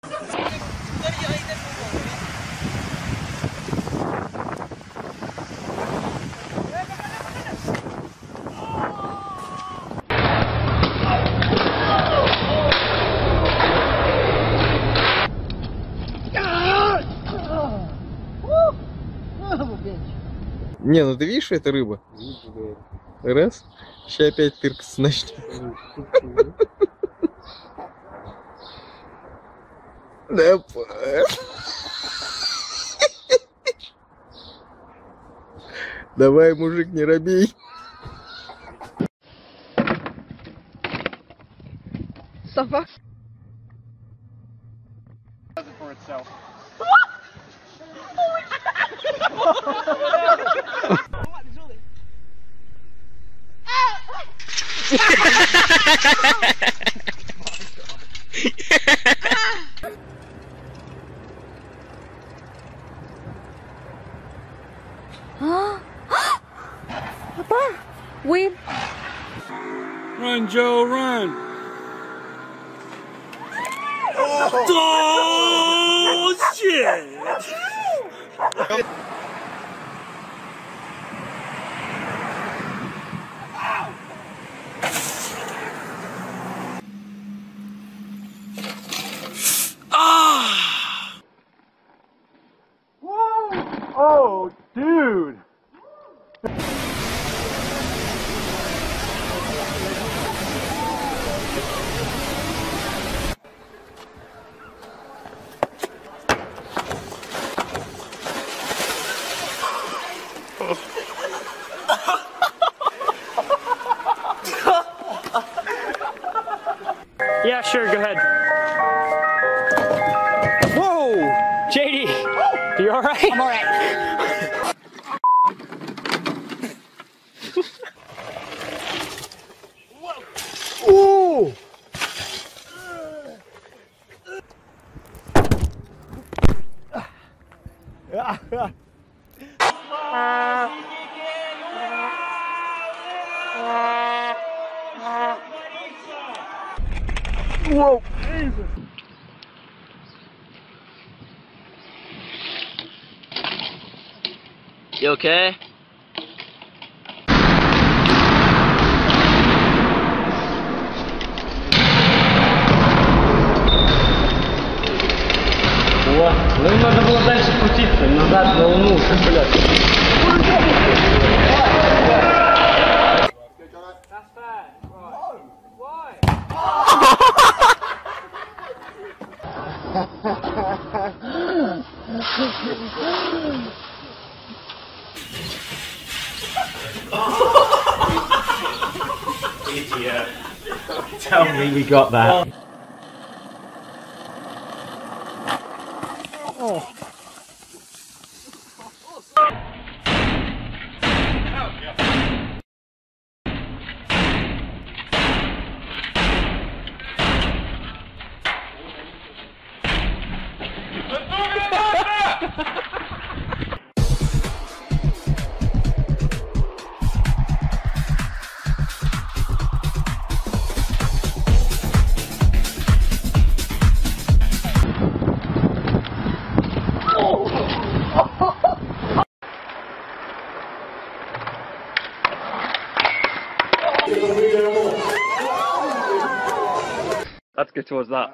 Не, ну ты видишь, что это рыба? Раз. Сейчас опять тыркаться начнет. Да. Давай, мужик, не робей. Собак. Papa, we. Run, Joe, run! Oh, shit! Oh, dude! Yeah, sure, go ahead. Whoa! JD, you alright? I'm alright. Ooh! Whoa! You okay? О, ну им надо было дальше крутиться, назад на Луну, как Idiot. Tell me we got that. Oh. Let's get towards that.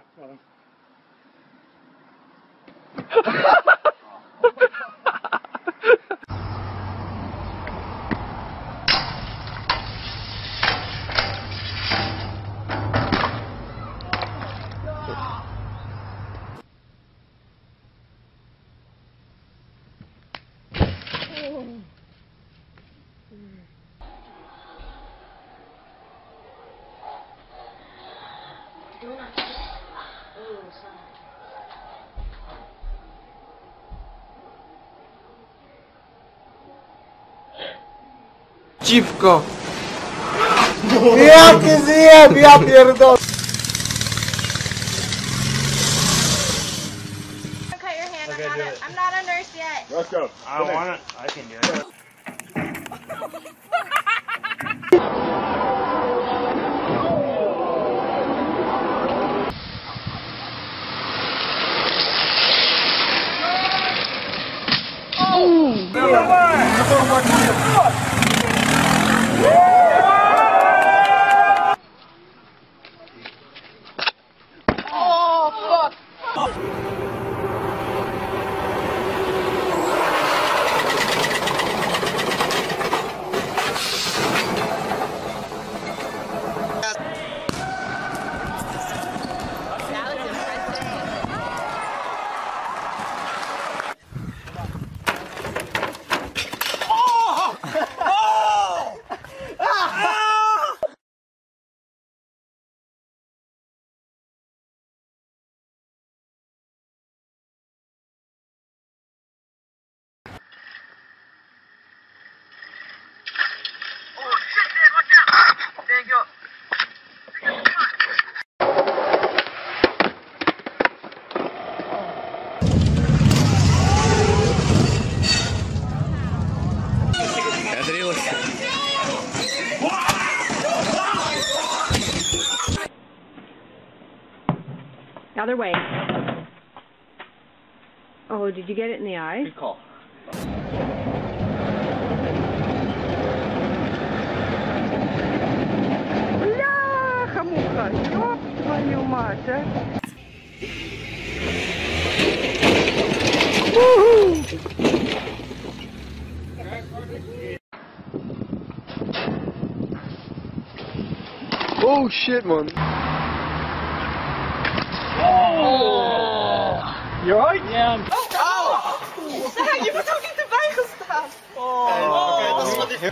Чипко! Я кизем, я пердон! Cut your hand. I'm not a nurse yet. Let's go. I don't want it. I can do it. other way. Oh, did you get it in the eye? Good call. Бляха-муха, ёб твою мать, а. Oh shit, man. Oh! You alright? Yeah, I'm... Zeg, je moet ook niet erbij gaan staan. Oké, dat is wat ik...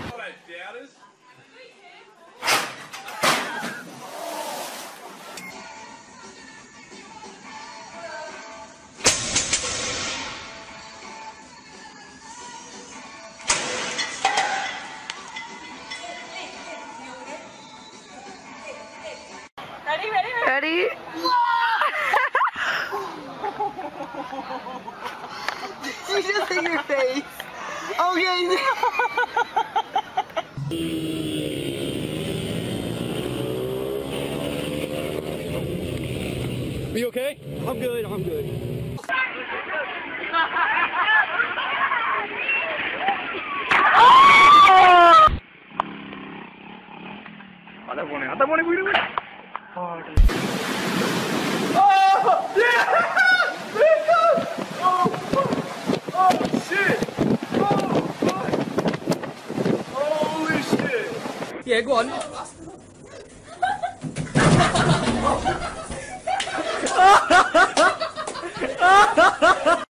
Ready? You just hit your face. Okay. Are you okay? I'm good, I'm good. Yeah, go on.